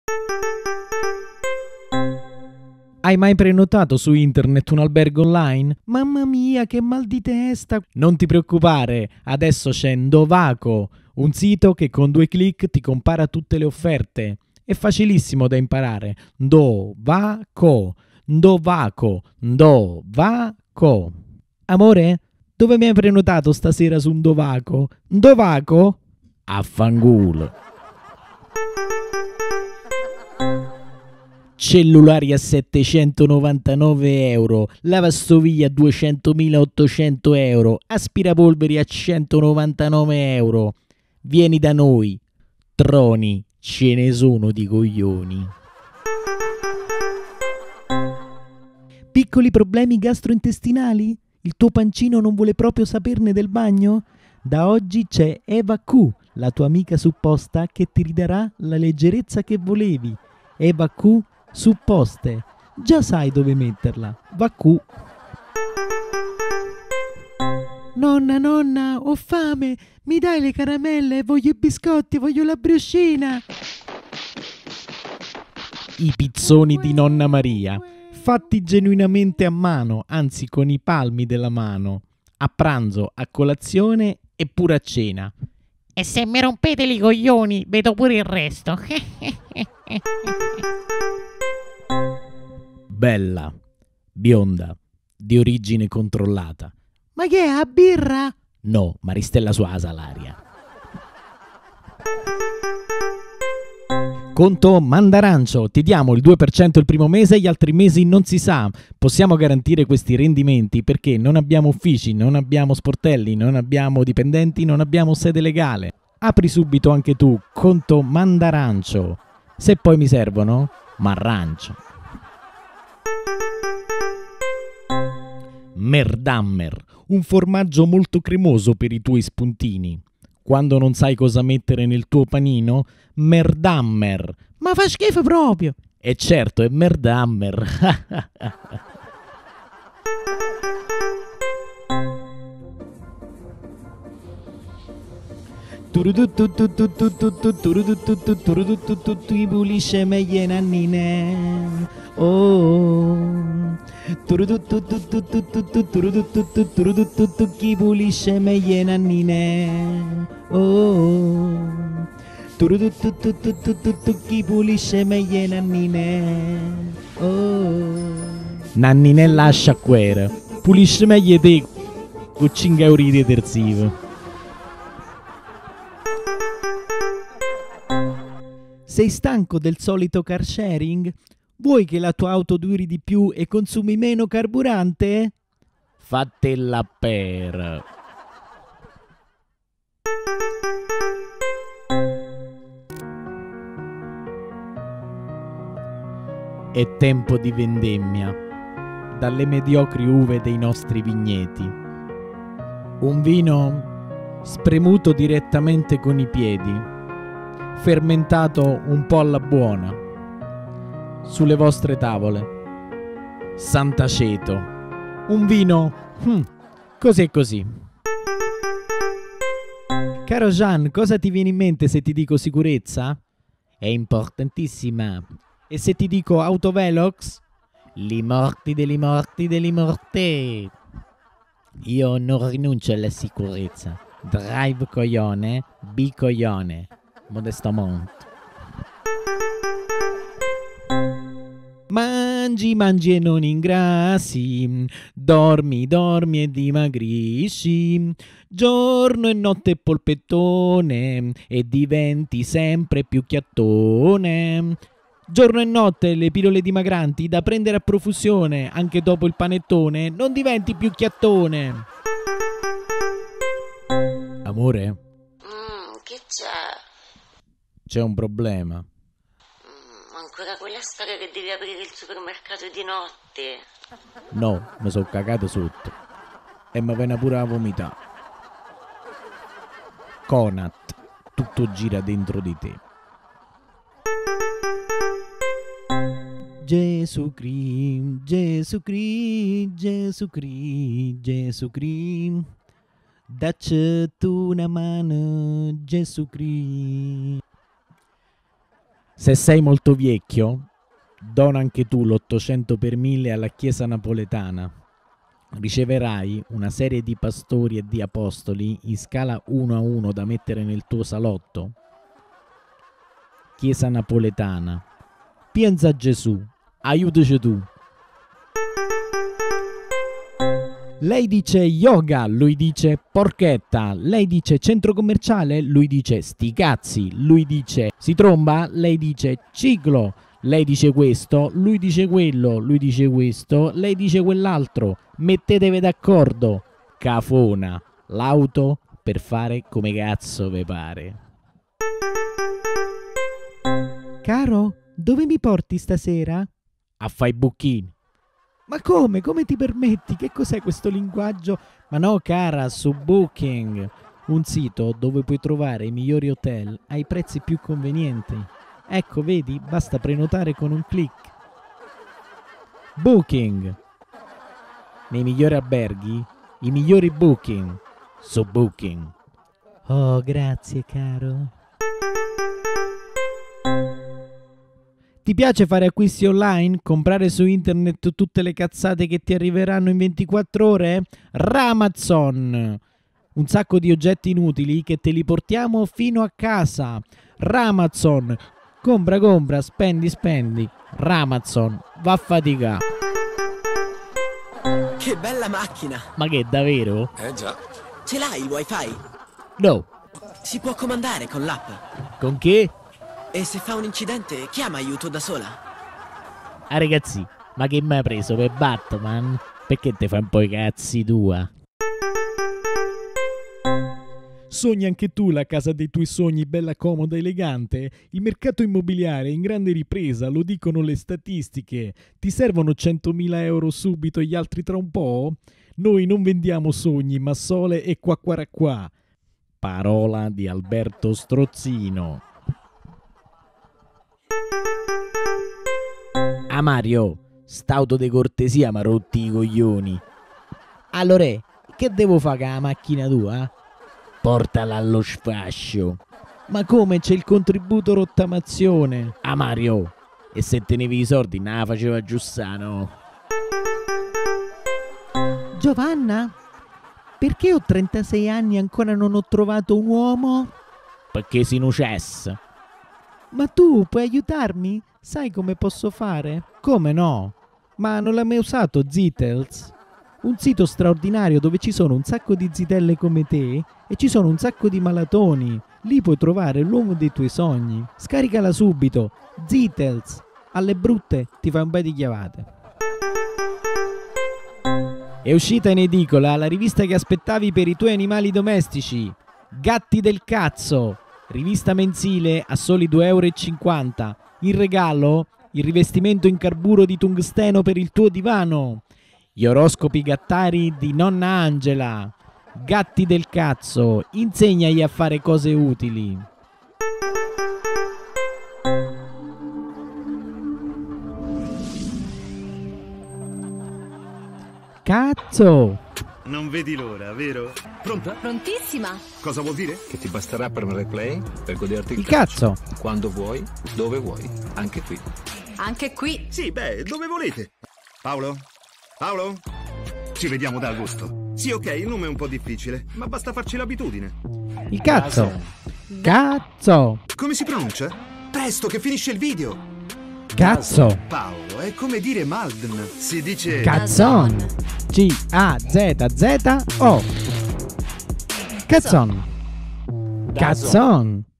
Hai mai prenotato su internet un albergo online? Mamma mia, che mal di testa! Non ti preoccupare, adesso c'è Ndovaco, un sito che con 2 clic ti compara tutte le offerte. È facilissimo da imparare. Ndovaco, Ndovaco, Ndovaco. Amore, dove mi hai prenotato stasera su Ndovaco? Ndovaco? Affanculo. Cellulari a 799 euro, lavastoviglie a 200.800 euro, aspirapolveri a 199 euro. Vieni da noi, troni, ce ne sono di coglioni. Piccoli problemi gastrointestinali? Il tuo pancino non vuole proprio saperne del bagno? Da oggi c'è Eva Q, la tua amica supposta che ti ridarà la leggerezza che volevi. Eva Q supposte, già sai dove metterla. Va Q. Nonna, ho fame, mi dai le caramelle, voglio i biscotti, voglio la briochina. I pizzoni di nonna Maria, fatti genuinamente a mano, anzi con i palmi della mano, a pranzo, a colazione e pure a cena. E se mi rompete i coglioni, vedo pure il resto. Bella, bionda, di origine controllata. Ma che è, a birra? No, Maristella Suasa Salaria. Conto Mandarancio, ti diamo il 2% il primo mese, gli altri mesi non si sa. Possiamo garantire questi rendimenti perché non abbiamo uffici, non abbiamo sportelli, non abbiamo dipendenti, non abbiamo sede legale. Apri subito anche tu, conto Mandarancio. Se poi mi servono, m'arrancio. Merdammer, un formaggio molto cremoso per i tuoi spuntini. Quando non sai cosa mettere nel tuo panino, Merdammer. Ma fa schifo proprio! E certo, è Merdammer. Ti pulisce meglio i nannine. Oh, chi pulisce meglio i nannine. Oh, chi pulisce meglio i nannine. Oh, Nanninella a sciacquera, pulisce meglio te con 5 euro di detersivo. Sei stanco del solito car sharing? Vuoi che la tua auto duri di più e consumi meno carburante? Fatela per. È tempo di vendemmia, dalle mediocri uve dei nostri vigneti. Un vino spremuto direttamente con i piedi, fermentato un po' alla buona, sulle vostre tavole. Sant'Aceto, un vino così e così. Caro Jean, cosa ti viene in mente se ti dico sicurezza? È importantissima. E se ti dico autovelox? Li morti degli morti degli morti. Io non rinuncio alla sicurezza. Drive coglione, bicoglione. Modestamente. Mangi e non ingrassi, dormi e dimagrisci, giorno e notte polpettone e diventi sempre più chiattone. Giorno e notte le pillole dimagranti da prendere a profusione, anche dopo il panettone, non diventi più chiattone. Amore? Che c'è? C'è un problema. Ancora quella storia che devi aprire il supermercato di notte. No, mi sono cagato sotto. E mi viene pure a vomitare. Conat, tutto gira dentro di te. Gesù Cristo, Gesù Cristo, Gesù Cristo, Gesù Cristo. Dacci tu una mano, Gesù Cristo. Se sei molto vecchio, dona anche tu l'800 per 1000 alla Chiesa napoletana. Riceverai una serie di pastori e di apostoli in scala 1:1 da mettere nel tuo salotto. Chiesa napoletana. Pensa a Gesù, aiutaci tu. Lei dice yoga, lui dice porchetta. Lei dice centro commerciale, lui dice sti cazzi. Lui dice si tromba, lei dice ciclo. Lei dice questo, lui dice quello, lui dice questo, lei dice quell'altro. Mettetevi d'accordo, cafona, l'auto per fare come cazzo vi pare. Caro, dove mi porti stasera? A fai bucchini. Ma come? Come ti permetti? Che cos'è questo linguaggio? Ma no, cara, su Booking, un sito dove puoi trovare i migliori hotel ai prezzi più convenienti. Ecco, vedi, basta prenotare con un click. Booking. Nei migliori alberghi, i migliori booking. Su Booking. Oh, grazie, caro. Ti piace fare acquisti online? Comprare su internet tutte le cazzate che ti arriveranno in 24 ore? Ramazon! Un sacco di oggetti inutili che te li portiamo fino a casa. Ramazon! Compra, spendi. Ramazon, va a fatica. Che bella macchina! Ma che, davvero? Già. Ce l'hai il wifi? No. Si può comandare con l'app. Con che? E se fa un incidente, chiama aiuto da sola. Ah ragazzi, ma che mi hai preso per Batman? Perché te fai un po' i cazzi tua? Sogni anche tu la casa dei tuoi sogni bella, comoda, elegante? Il mercato immobiliare è in grande ripresa, lo dicono le statistiche. Ti servono 100.000 euro subito e gli altri tra un po'? Noi non vendiamo sogni, ma sole e qua. Parola di Alberto Strozzino. Ah Mario, st'auto di cortesia m'ha rotti i coglioni. Allora, che devo fare con la macchina tua? Portala allo sfascio. Ma come, c'è il contributo rottamazione? Ah Mario, e se tenevi i soldi non la faceva Giussano. Giovanna, perché ho 36 anni e ancora non ho trovato un uomo? Perché si nucesse. Ma tu puoi aiutarmi? Sai come posso fare? Come no? Ma non l'hai mai usato Zitels? Un sito straordinario dove ci sono un sacco di zitelle come te e ci sono un sacco di malatoni. Lì puoi trovare l'uomo dei tuoi sogni. Scaricala subito. Zitels. Alle brutte ti fai un bel di chiavate. È uscita in edicola la rivista che aspettavi per i tuoi animali domestici. Gatti del cazzo. Rivista mensile a soli 2,50 €. In regalo il rivestimento in carburo di tungsteno per il tuo divano. Gli oroscopi gattari di nonna Angela. Gatti del cazzo, insegnagli a fare cose utili. Cazzo! Non vedi l'ora, vero? Pronta? Prontissima! Cosa vuol dire? Che ti basterà premere play per goderti Il cazzo! quando vuoi, dove vuoi, anche qui. Anche qui! Sì, beh, dove volete. Paolo? Paolo? Ci vediamo da agosto. Sì, ok, il nome è un po' difficile, ma basta farci l'abitudine. Il cazzo! Cazzo! Come si pronuncia? Presto, che finisce il video! Cazzo! Paolo, è come dire Malden. Si dice... Cazzon! C-A-Z-Z-O! Cazzon! Cazzon!